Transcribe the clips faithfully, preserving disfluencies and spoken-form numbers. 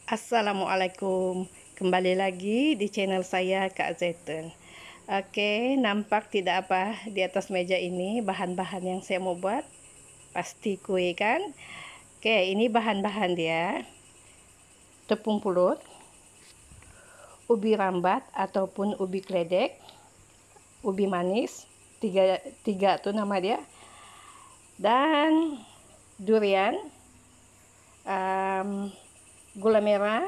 Assalamualaikum, kembali lagi di channel saya Kak Zaitun. Oke, nampak tidak apa di atas meja ini bahan-bahan yang saya mau buat? Pasti kue kan? Oke, ini bahan-bahan dia: tepung pulut, ubi rambat ataupun ubi kledek, ubi manis, tiga, tiga tuh nama dia, dan durian, um, gula merah,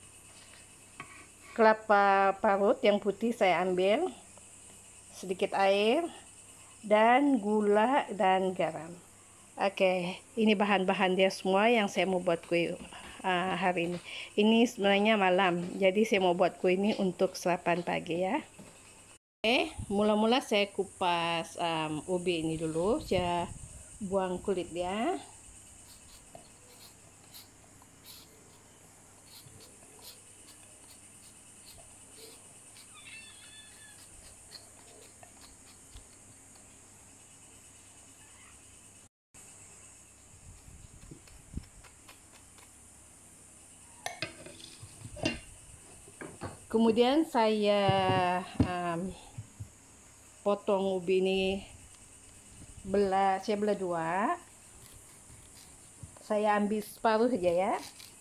kelapa parut yang putih saya ambil, sedikit air, dan gula dan garam. Oke, ini bahan-bahan dia semua yang saya mau buat kue uh, hari ini. Ini sebenarnya malam, jadi saya mau buat kue ini untuk sarapan pagi ya. Oke, mula-mula saya kupas um, ubi ini dulu, saya buang kulit dia. Kemudian saya um, potong ubi ini, belah, saya belah dua. Saya ambil separuh aja ya.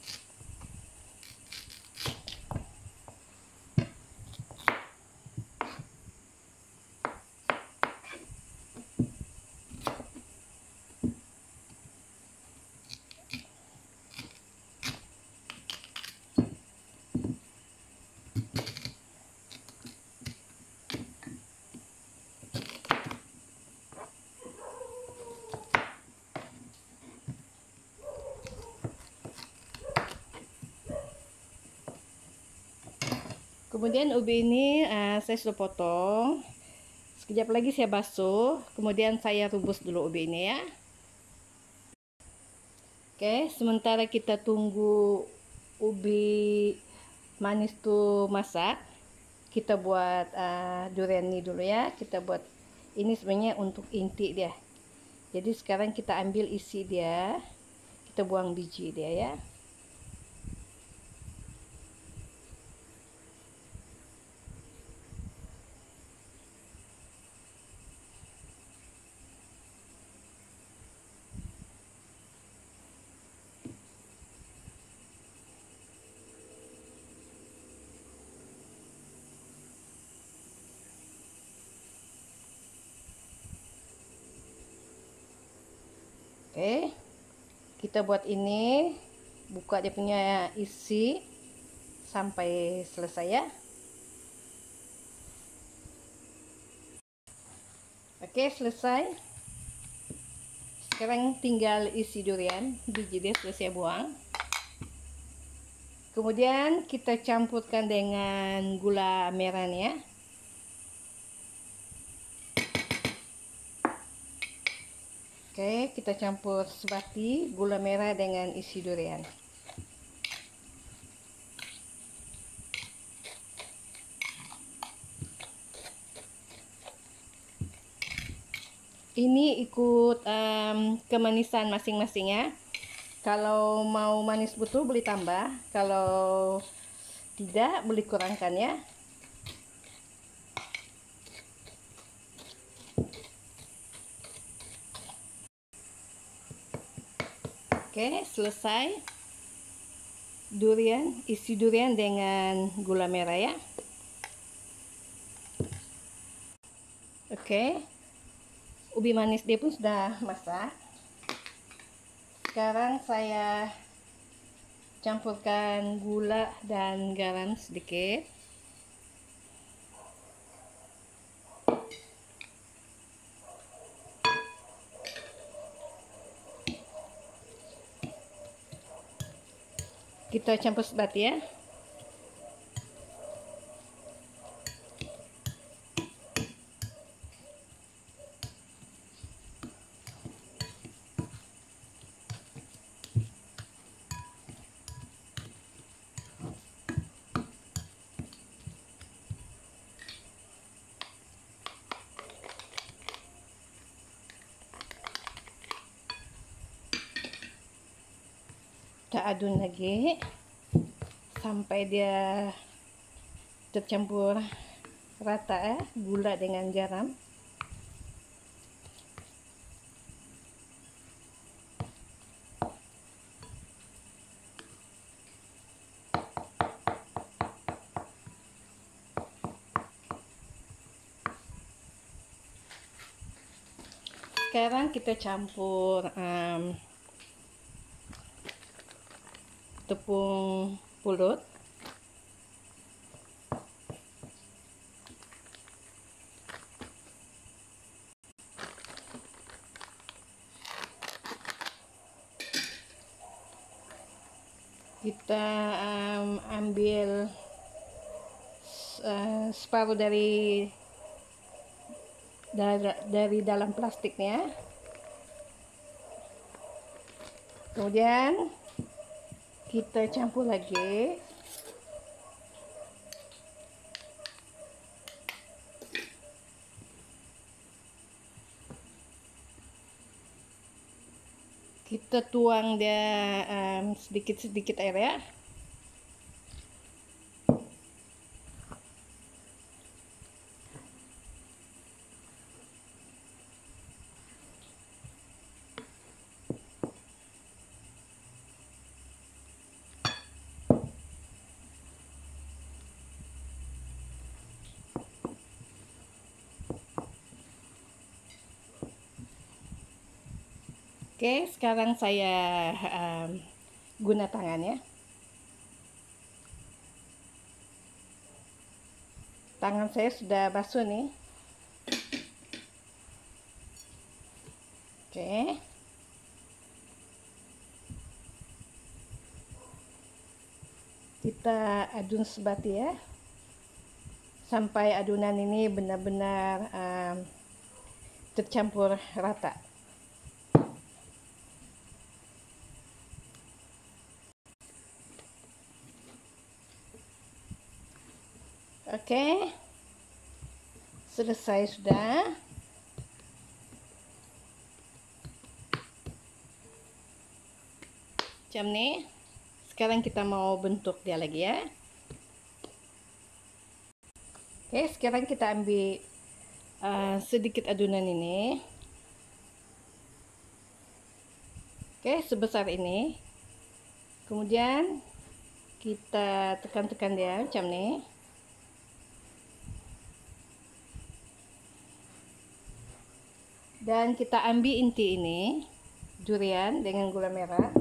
Kemudian ubi ini uh, saya sudah potong. Sekejap lagi saya basuh. Kemudian saya rebus dulu ubi ini ya. Oke, sementara kita tunggu ubi manis tuh masak, kita buat uh, durian ini dulu ya. Kita buat ini sebenarnya untuk inti dia. Jadi sekarang kita ambil isi dia, kita buang biji dia ya. Oke, kita buat ini, buka dia punya isi sampai selesai ya. Oke, selesai. Sekarang tinggal isi durian, biji dia sudah saya buang. Kemudian kita campurkan dengan gula merahnya. Oke, kita campur sebati gula merah dengan isi durian. Ini ikut um, kemanisan masing-masing ya. Kalau mau manis betul boleh tambah, kalau tidak boleh kurangkan ya. Oke, selesai. Durian, isi durian dengan gula merah ya. Oke, ubi manis dia pun sudah masak. Sekarang saya campurkan gula dan garam sedikit. Kita campur sebati ya. Kita adun lagi. sampai dia tercampur rata ya, gula dengan garam. Sekarang kita campur um, tepung pulut. Kita um, ambil uh, separuh dari dari, dari dalam plastiknya. Kemudian kita campur lagi. Kita tuang dia um, sedikit-sedikit air ya. Oke, sekarang saya um, guna tangan ya. Tangan saya sudah basuh nih. Oke. Kita adun sebati ya. Sampai adunan ini benar-benar um, tercampur rata. Oke, selesai sudah. Macam nih. Sekarang kita mau bentuk dia lagi ya. Oke, sekarang kita ambil uh, sedikit adunan ini. Oke, sebesar ini. Kemudian kita tekan-tekan dia macam nih. Dan kita ambil inti ini, durian dengan gula merah.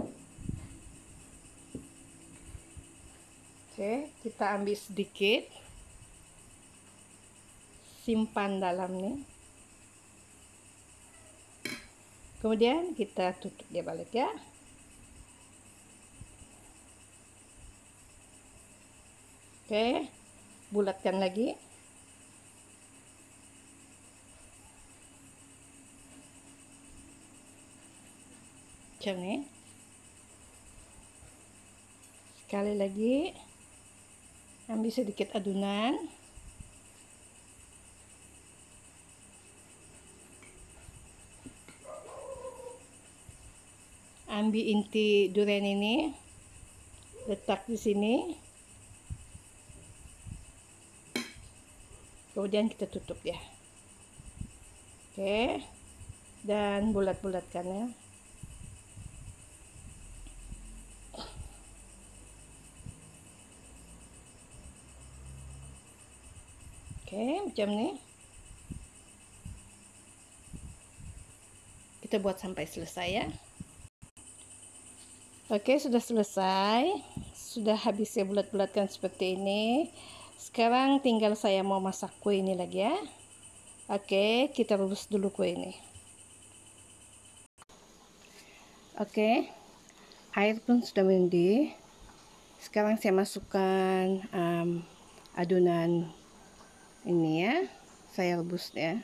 Oke, kita ambil sedikit, simpan dalam nih. Kemudian kita tutup dia balik ya. Oke, bulatkan lagi. Macam nih. Sekali lagi, ambil sedikit adunan. Ambil inti durian ini, letak di sini. Kemudian kita tutup ya. Oke, dan bulat-bulatkan ya. Oke, macam nih. Kita buat sampai selesai ya. Oke, sudah selesai. Sudah habis saya bulat-bulatkan seperti ini. Sekarang tinggal saya mau masak kue ini lagi ya. Oke, kita rebus dulu kue ini. Oke, air pun sudah mendidih. Sekarang saya masukkan um, adonan ini ya, saya rebus ya.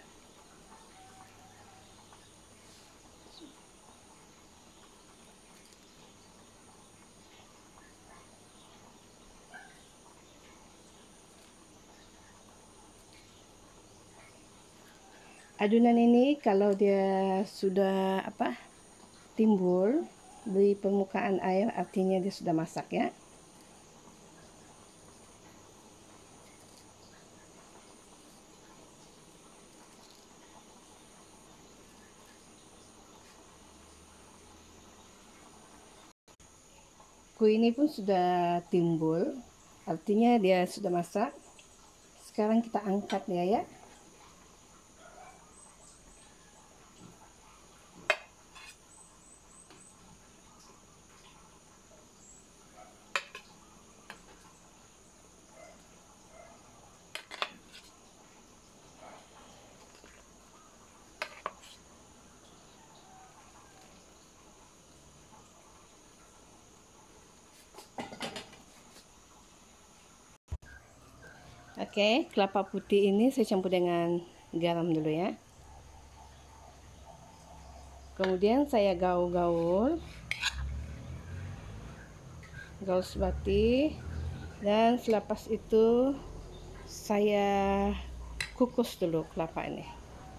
Adonan ini kalau dia sudah apa timbul di permukaan air, artinya dia sudah masak ya. Kue ini pun sudah timbul, artinya dia sudah masak. Sekarang kita angkat dia ya. Oke, kelapa putih ini saya campur dengan garam dulu ya. Kemudian saya gaul-gaul, gaul sebati, dan selepas itu saya kukus dulu kelapa ini.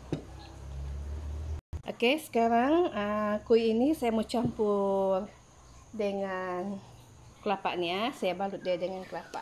Oke, sekarang uh, kue ini saya mau campur dengan kelapanya. Saya balut dia dengan kelapa.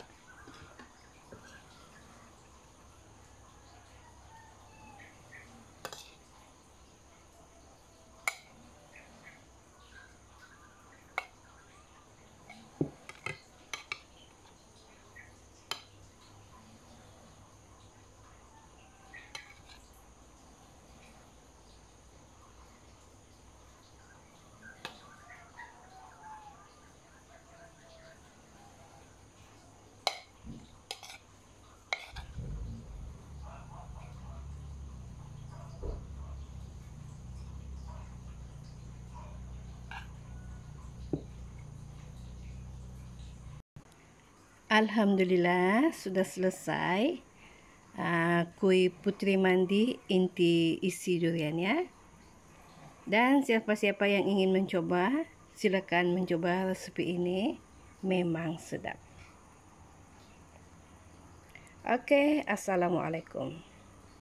Alhamdulillah sudah selesai uh, kue putri mandi inti isi duriannya. Dan siapa-siapa yang ingin mencoba, silakan mencoba resepi ini, memang sedap. Oke, assalamualaikum.